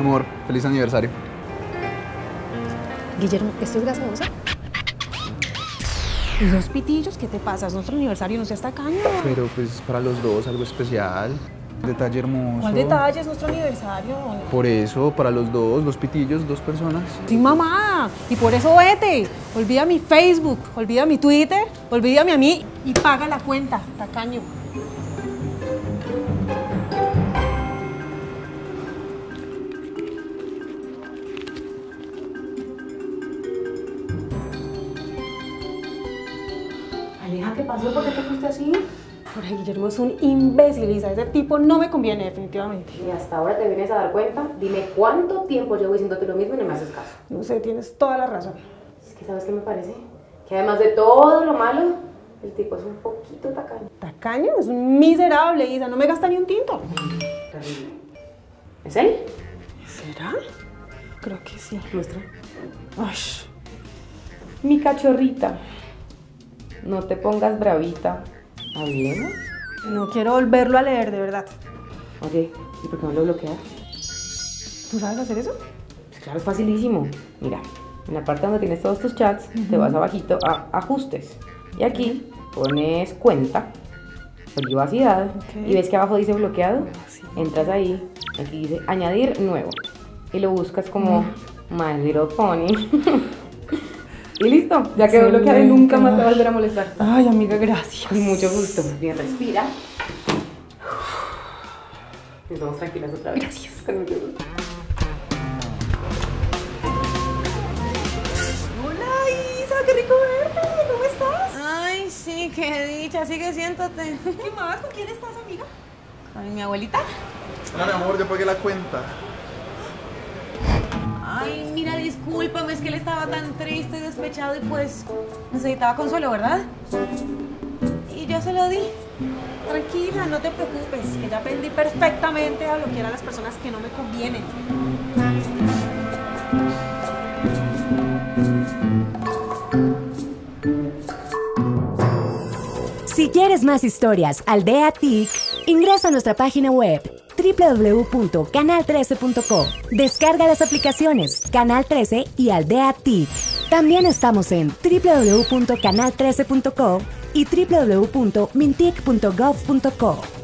Amor, feliz aniversario. Guillermo, ¿esto es gaseosa? ¿Y los pitillos? ¿Qué te pasa? Es nuestro aniversario, no seas tacaño. Pero pues para los dos, algo especial. Detalle hermoso. ¿Cuál detalle? Es nuestro aniversario. Por eso, para los dos, dos pitillos, dos personas. Sí, mamá. Y por eso vete. Olvida mi Facebook, olvida mi Twitter, olvídame a mí y paga la cuenta, tacaño. Aleja, ¿qué pasó? ¿Por qué te fuiste así? Jorge Guillermo es un imbécil, Isa. Ese tipo no me conviene, definitivamente. Y hasta ahora te vienes a dar cuenta. Dime cuánto tiempo llevo diciéndote lo mismo y no me haces caso. No sé, tienes toda la razón. Es que ¿sabes qué me parece? Que además de todo lo malo, el tipo es un poquito tacaño. ¿Tacaño? Es un miserable, Isa. No me gasta ni un tinto. Terrible. ¿Es él? ¿Será? Creo que sí. Muestra. Ay. Mi cachorrita. No te pongas bravita. ¿Hablemos? No quiero volverlo a leer, de verdad. Oye, ¿y por qué no lo bloqueas? ¿Tú sabes hacer eso? Pues claro, es facilísimo. Mira, en la parte donde tienes todos tus chats, te vas abajito a ajustes. Y aquí pones cuenta, privacidad, y ves que abajo dice bloqueado. Sí. Entras ahí, aquí dice añadir nuevo. Y lo buscas como My Little Pony. Y listo, ya quedó bloqueado y nunca más te va a volver a molestar. Ay, amiga, gracias. Con mucho gusto. Bien, respira. Nos vamos tranquilas otra vez. Gracias. Con mucho gusto. Hola, Isa, qué rico verte. ¿Cómo estás? Ay, sí, qué dicha. Sigue, siéntate. ¿Qué más? ¿Con quién estás, amiga? Con mi abuelita. No, mi amor, ya pagué la cuenta. Ay, mira, discúlpame, es que él estaba tan triste y despechado y pues necesitaba consuelo, ¿verdad? Y yo se lo di. Tranquila, no te preocupes, que ya aprendí perfectamente a bloquear a las personas que no me convienen. Si quieres más historias Aldea TIC, ingresa a nuestra página web www.canal13.co. Descarga las aplicaciones Canal 13 y Aldea TIC. También estamos en www.canal13.co y www.mintic.gov.co.